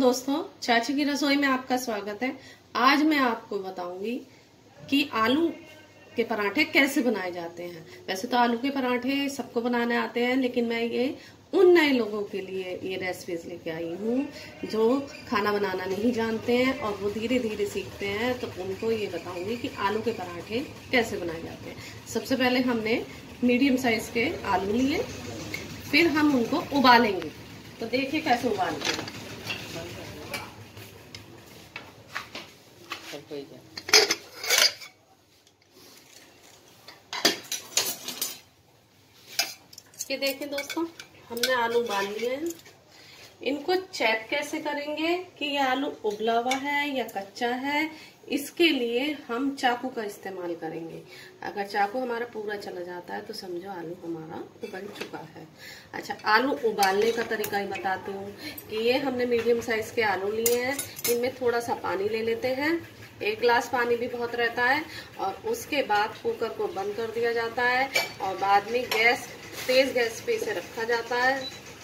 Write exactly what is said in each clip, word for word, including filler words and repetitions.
दोस्तों, चाची की रसोई में आपका स्वागत है। आज मैं आपको बताऊंगी कि आलू के पराठे कैसे बनाए जाते हैं। वैसे तो आलू के पराठे सबको बनाने आते हैं, लेकिन मैं ये उन नए लोगों के लिए ये रेसिपीज लेके आई हूँ जो खाना बनाना नहीं जानते हैं और वो धीरे धीरे सीखते हैं। तो उनको ये बताऊंगी कि आलू के पराठे कैसे बनाए जाते हैं। सबसे पहले हमने मीडियम साइज के आलू लिए, फिर हम उनको उबालेंगे। तो देखिए कैसे उबालते हैं। ये देखिए दोस्तों, हमने आलू उबाल लिए हैं। इनको चेक कैसे करेंगे कि ये आलू उबला हुआ है या कच्चा है, इसके लिए हम चाकू का इस्तेमाल करेंगे। अगर चाकू हमारा पूरा चला जाता है तो समझो आलू हमारा उबल चुका है। अच्छा, आलू उबालने का तरीका ही बताती हूँ कि ये हमने मीडियम साइज के आलू लिए हैं। इनमें थोड़ा सा पानी ले लेते हैं, एक गिलास पानी भी बहुत रहता है। और उसके बाद कुकर को बंद कर दिया जाता है और बाद में गैस तेज गैस पे इसे रखा जाता है।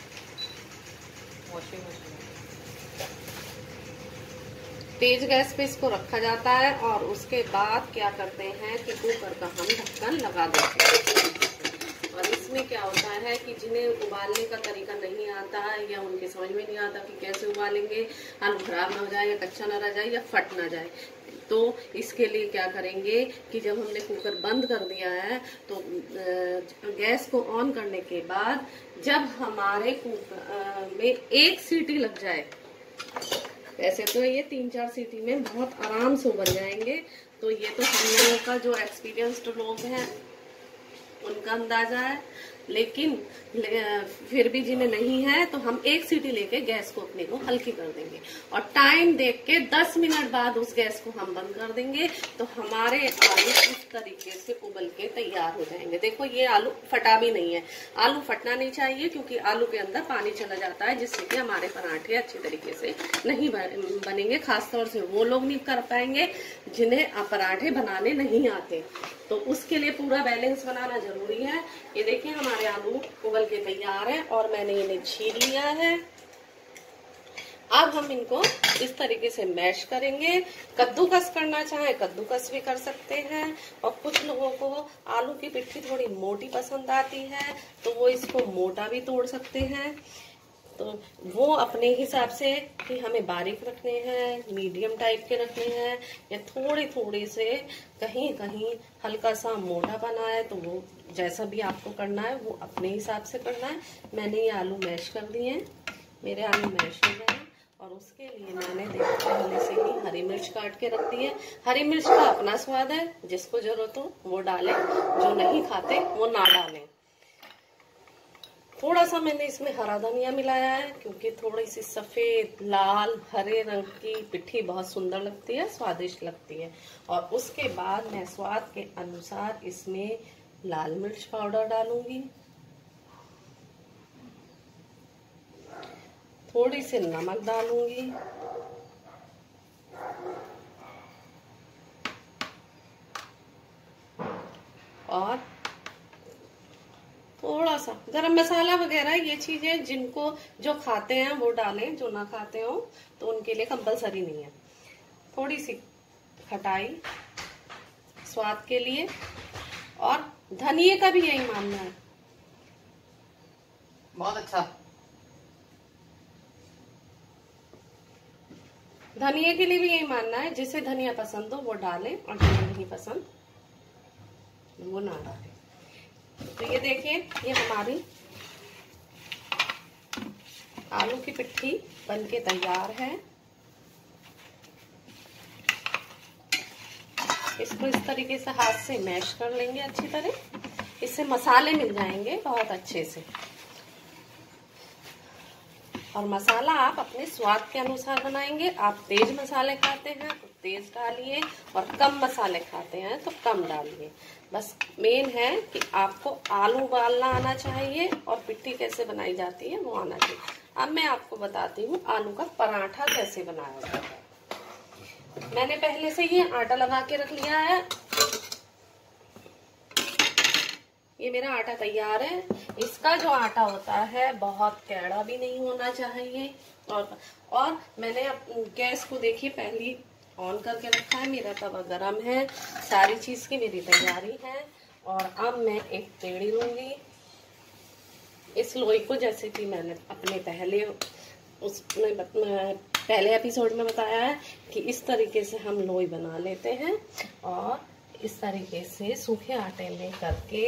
तेज गैस पे इसको रखा जाता है और उसके बाद क्या करते हैं कि कुकर का हम ढक्कन लगा देते हैं। और इसमें क्या होता है कि जिन्हें उबालने का तरीका नहीं आता है या उनके समझ में नहीं आता कि कैसे उबालेंगे, आलू खराब ना हो जाए या कच्चा ना रह जाए या फट ना जाए, तो इसके लिए क्या करेंगे कि जब हमने कुकर बंद कर दिया है तो गैस को ऑन करने के बाद जब हमारे कुकर में एक सीटी लग जाए, वैसे तो ये तीन चार सीटी में बहुत आराम से उबल जाएंगे। तो ये तो हम लोगों का जो एक्सपीरियंस्ड लोग हैं उनका अंदाजा है, लेकिन फिर भी जिन्हें नहीं है तो हम एक सीटी लेके गैस को अपने को हल्की कर देंगे और टाइम देख के दस मिनट बाद उस गैस को हम बंद कर देंगे। तो हमारे आलू इस तरीके से उबल के तैयार हो जाएंगे। देखो, ये आलू फटा भी नहीं है। आलू फटना नहीं चाहिए क्योंकि आलू के अंदर पानी चला जाता है, जिससे कि हमारे पराठे अच्छी तरीके से नहीं बनेंगे। खासतौर से वो लोग नहीं कर पाएंगे जिन्हें पराठे बनाने नहीं आते। तो उसके लिए पूरा बैलेंस बनाना जरूरी है। ये देखिए, हमारे आलू उबल के तैयार है और मैंने इन्हें छील लिया है। अब हम इनको इस तरीके से मैश करेंगे। कद्दूकस करना चाहे कद्दूकस भी कर सकते हैं। और कुछ लोगों को आलू की पिट्ठी थोड़ी मोटी पसंद आती है तो वो इसको मोटा भी तोड़ सकते हैं। तो वो अपने हिसाब से कि हमें बारीक रखने हैं, मीडियम टाइप के रखने हैं या थोड़े थोड़े से कहीं कहीं हल्का सा मोटा बना है, तो वो जैसा भी आपको करना है वो अपने हिसाब से करना है। मैंने ये आलू मैश कर दिए हैं, मेरे आलू मैश हो गए हैं। और उसके लिए मैंने देखो पहले से ही हरी मिर्च काट के रख दी है। हरी मिर्च का अपना स्वाद है, जिसको जरूरत हो वो डालें, जो नहीं खाते वो ना डालें। थोड़ा सा मैंने इसमें हरा धनिया मिलाया है क्योंकि थोड़ी सी सफेद लाल हरे रंग की पिट्ठी बहुत सुंदर लगती है, स्वादिष्ट लगती है। और उसके बाद मैं स्वाद के अनुसार इसमें लाल मिर्च पाउडर डालूंगी, थोड़ी सी नमक डालूंगी और थोड़ा सा गरम मसाला वगैरह। ये चीजें जिनको जो खाते हैं वो डालें, जो ना खाते हो तो उनके लिए कंपलसरी नहीं है। थोड़ी सी खटाई स्वाद के लिए और धनिये का भी यही मानना है। बहुत अच्छा। धनिये के लिए भी यही मानना है, जिसे धनिया पसंद हो वो डालें और जिन्हें नहीं पसंद वो ना डालें। तो ये देखिए, ये हमारी आलू की पिट्ठी बनके तैयार है। इसको इस तरीके से हाथ से मैश कर लेंगे अच्छी तरह, इससे मसाले मिल जाएंगे बहुत अच्छे से। और मसाला आप अपने स्वाद के अनुसार बनाएंगे। आप तेज मसाले खाते हैं तो तेज डालिए और कम मसाले खाते हैं तो कम डालिए। बस मेन है कि आपको आलू उबालना आना चाहिए और पिट्ठी कैसे बनाई जाती है वो आना चाहिए। अब मैं आपको बताती हूँ आलू का पराठा कैसे बनाया जाता है। मैंने पहले से ये आटा लगा के रख लिया है। ये मेरा आटा तैयार है। इसका जो आटा होता है बहुत कैड़ा भी नहीं होना चाहिए। और और मैंने गैस को देखिए पहले ऑन करके रखा है, मेरा तवा गरम है, सारी चीज की मेरी तैयारी है। और अब मैं एक पेड़ी लूंगी। इस लोई को जैसे कि मैंने अपने पहले उसमें पहले एपिसोड में बताया है कि इस तरीके से हम लोई बना लेते हैं और इस तरीके से सूखे आटे में करके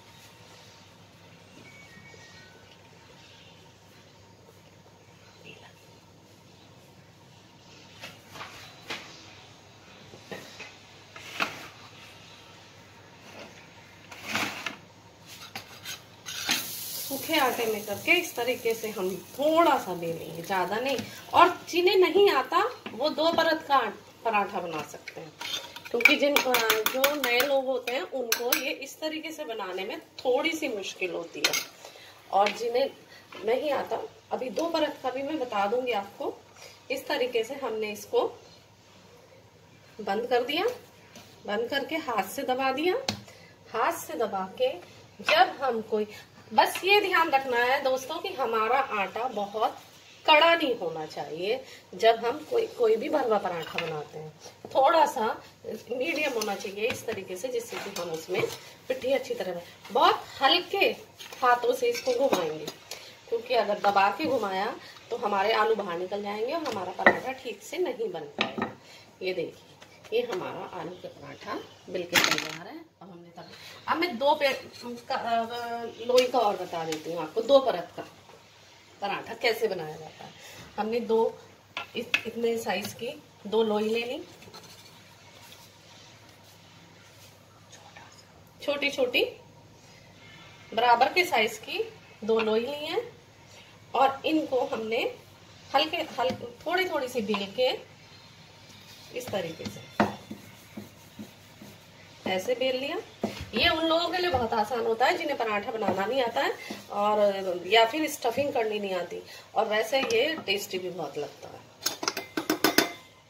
सूखे आटे में करके इस तरीके से हम थोड़ा सा बेलेंगे, ज्यादा नहीं। और जिन्हें नहीं आता वो दो परत का पराठा बना सकते हैं, क्योंकि जिन जो नए लोग होते हैं उनको ये इस तरीके से बनाने में थोड़ी सी मुश्किल होती है। और जिन्हें नहीं आता, अभी दो परत का भी मैं बता दूंगी आपको। इस तरीके से हमने इसको बंद कर दिया, बंद करके हाथ से दबा दिया। हाथ से दबा के जब हम कोई, बस ये ध्यान रखना है दोस्तों कि हमारा आटा बहुत कड़ा नहीं होना चाहिए। जब हम कोई कोई भी भरवा पराठा बनाते हैं थोड़ा सा मीडियम होना चाहिए, इस तरीके से, जिससे कि हम उसमें पिट्ठी अच्छी तरह, बहुत हल्के हाथों से इसको घुमाएंगे, क्योंकि अगर दबा के घुमाया तो हमारे आलू बाहर निकल जाएंगे और हमारा पराठा ठीक से नहीं बन पाएगा। ये देखिए, ये हमारा आलू का पराठा बिल्कुल तैयार है। अब हमने तब अब मैं दो पे लोई का और बता देती हूँ आपको, दो परत का पराठा कैसे बनाया जाता है। हमने दो इत, इतने साइज की दो लोई ले ली, छोटी छोटी बराबर के साइज की दो लोई ली हैं। और इनको हमने हल्के हल्के थोड़ी थोड़ी सी बेल के इस तरीके से ऐसे बेल लिया। ये उन लोगों के लिए बहुत आसान होता है जिन्हें पराठा बनाना नहीं आता है और या फिर स्टफिंग करनी नहीं आती, और वैसे ये टेस्टी भी बहुत लगता है।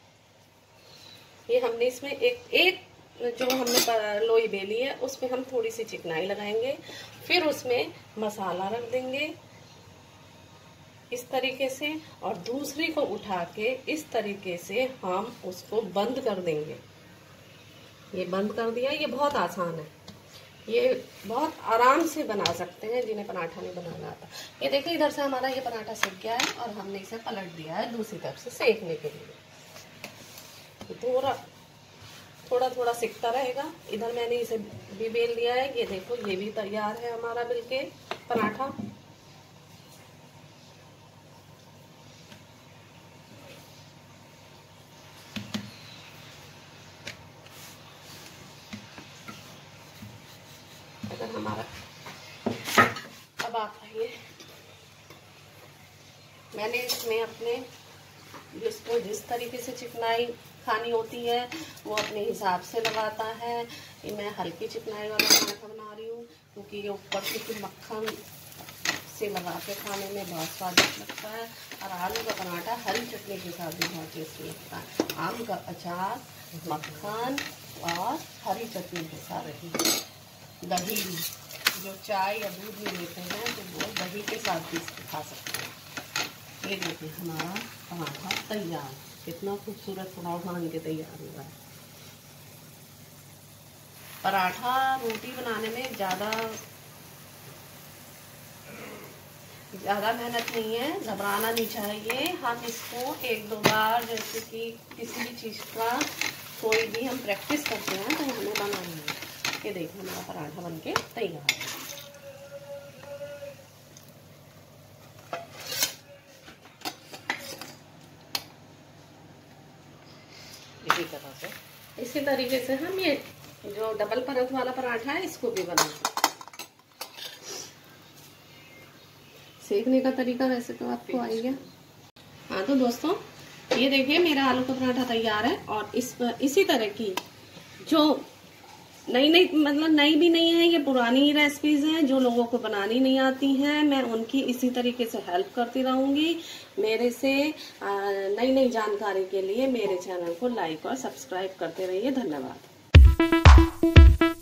ये हमने इसमें एक एक जो हमने लोई बेली है उसमें हम थोड़ी सी चिकनाई लगाएंगे, फिर उसमें मसाला रख देंगे इस तरीके से, और दूसरी को उठा के इस तरीके से हम उसको बंद कर देंगे। ये बंद कर दिया। ये बहुत आसान है, ये बहुत आराम से बना सकते हैं जिन्हें पराठा नहीं बनाना आता। ये देखिए, इधर से हमारा ये पराठा सिक गया है और हमने इसे पलट दिया है दूसरी तरफ से सेकने के लिए। थोड़ा थोड़ा थोड़ा सिकता रहेगा। इधर मैंने इसे भी बेल लिया है। ये देखो, ये भी तैयार है हमारा बिल्कुल पराठा। अगर हमारा अब आता है, मैंने इसमें अपने जिसको जिस तरीके से चिकनाई खानी होती है वो अपने हिसाब से लगाता है। ये मैं हल्की चिकनाई वाला पराठा बना रही हूँ, क्योंकि ये ऊपर से फिर मक्खन से लगा के खाने में बहुत स्वादिष्ट लगता है। और आलू का पराठा हरी चटनी के साथ भी बहुत टेस्टी लगता है। आम का अचार, मक्खन और हरी चटनी के साथ रही दही, जो चाय या दूध में लेते हैं तो वो दही के साथ भी खा सकते हैं। ये देखिए, हमारा पराठा तैयार, कितना खूबसूरत पराठा बन के तैयार हुआ है। पराठा रोटी बनाने में ज़्यादा ज़्यादा मेहनत नहीं है, घबराना नहीं चाहिए। हम इसको एक दो बार, जैसे कि किसी भी चीज़ का कोई भी हम प्रैक्टिस करते हैं तो हमें बनाना है। ये देखो, हमारा पराठा बनके तैयार है। इसी तरह से इसी तरीके से हम ये जो डबल परत वाला पराठा है इसको भी बनाएंगे। सेकने का तरीका वैसे तो आपको आ गया। हाँ तो दोस्तों, ये देखिए, मेरा आलू का पराठा तैयार है। और इस इसी तरह की जो नई नई मतलब नई भी नहीं है, ये पुरानी ही रेसिपीज हैं जो लोगों को बनानी नहीं आती हैं, मैं उनकी इसी तरीके से हेल्प करती रहूंगी। मेरे से नई नई जानकारी के लिए मेरे चैनल को लाइक और सब्सक्राइब करते रहिए। धन्यवाद।